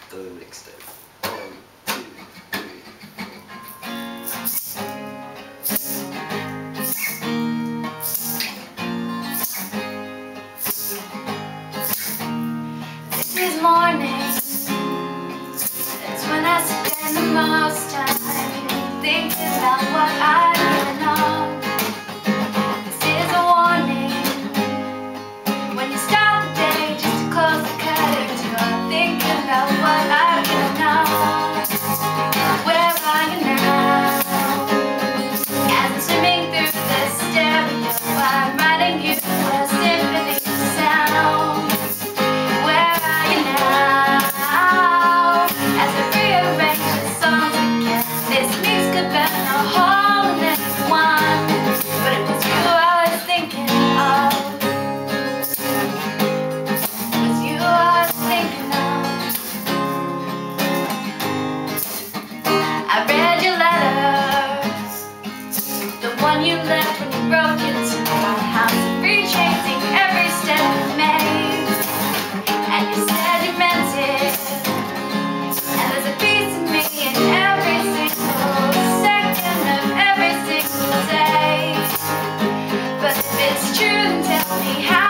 to the next step. 1, 2, 3, 4. This is morning. It's when I spend the most time thinking about what I've given up. This is a warning. When you start the day just to close the curtains, you're thinking about what I've given up. Where are you now? As I'm swimming through the stereo, I'm writing you a symphony of sound. Where are you now? As I rearrange the songs again, this mix could burn a hole in everyone, but it was you I was thinking of. It was you I was thinking of. I read your letters, the one you left when you broke into my house, retracing every step you made, and you said you meant it. And there's a piece of me in every single second of every single day. But if it's true, then tell me how.